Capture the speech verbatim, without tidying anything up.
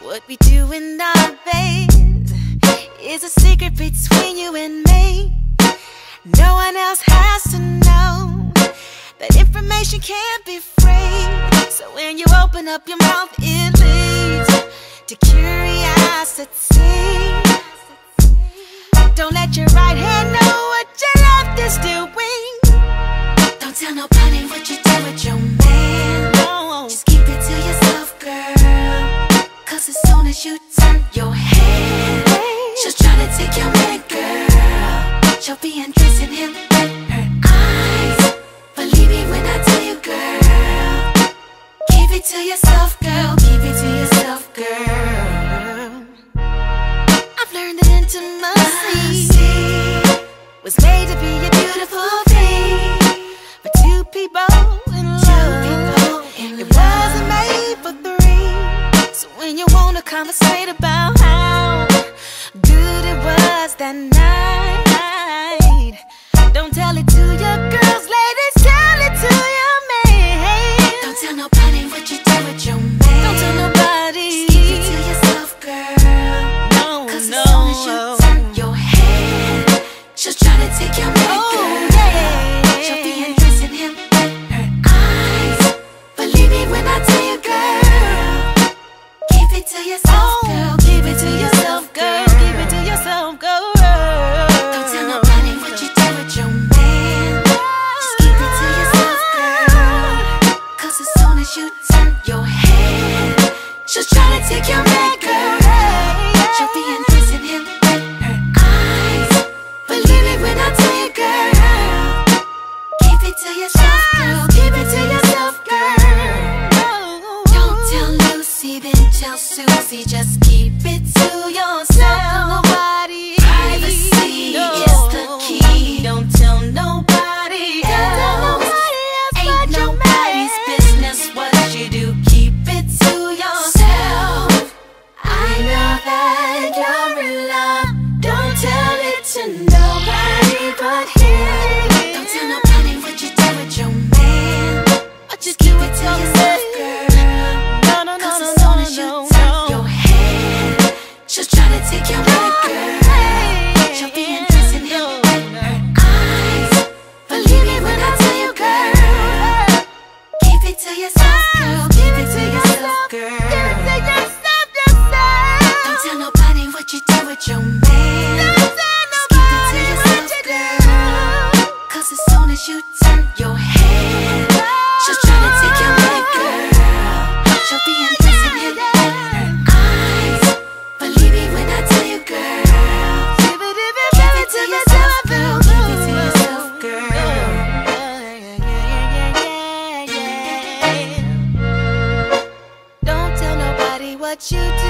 What we do in our bed is a secret between you and me. No one else has to know. That information can't be free. So when you open up your mouth, it leads to curiosity. Don't let your right hand know what your left is doing. Don't tell nobody what you do with your man. Just keep it to yourself, girl. Cause as soon as you turn your head, she'll try to take your man, girl. She'll be undressing him with her eyes. Believe me when I tell you, girl. Keep it to yourself, girl. Keep it to yourself, girl. I've learned that intimacy was made to be a beautiful thing for two people in love. It wasn't made for three. So when you wanna conversate about how good it was that night, don't tell it to your girls, ladies, tell it to your man. Don't tell nobody what you do with your man. Don't tell nobody. Just keep it to yourself, girl. No, Cause no. As soon as you turn your head, she'll try to take your man, oh, girl. Yeah. She'll be undressing him with her eyes. Believe me when I tell you, girl. Keep it to yourself, oh, girl. Keep it to yourself, girl. Keep it to yourself, girl. Don't tell nobody what you do with your man. Just keep it to yourself, girl. Cause as soon as you turn your head, she'll try to take your man, girl. She'll be undressing him with her eyes. Believe it when I tell you, girl. Keep it to yourself, girl. Keep it to yourself, girl. Don't tell Lucy, then tell Susie. Just keep it to yourself. Nobody. Privacy is the key. Don't tell nobody else. Ain't nobody's business what you do. Keep it to yourself. I know that you're in love. Don't tell it to nobody but him. Don't tell nobody what you do with your man. Just keep it to yourself, girl. No, no, no, Cause as soon as you turn your head, she'll try to take your man, girl. She'll be undressing him with her eyes. Believe me when I tell you, girl. Keep it to yourself, girl. Keep it to yourself, girl. Don't tell nobody what you do with your man. Just keep it to yourself, girl. Cause as soon as you turn your head, she'll try to take your man, girl. She'll be undressing him with her eyes. Believe me when I tell you, girl. Keep it to yourself, girl. Keep it to yourself, girl. Don't tell nobody what you do.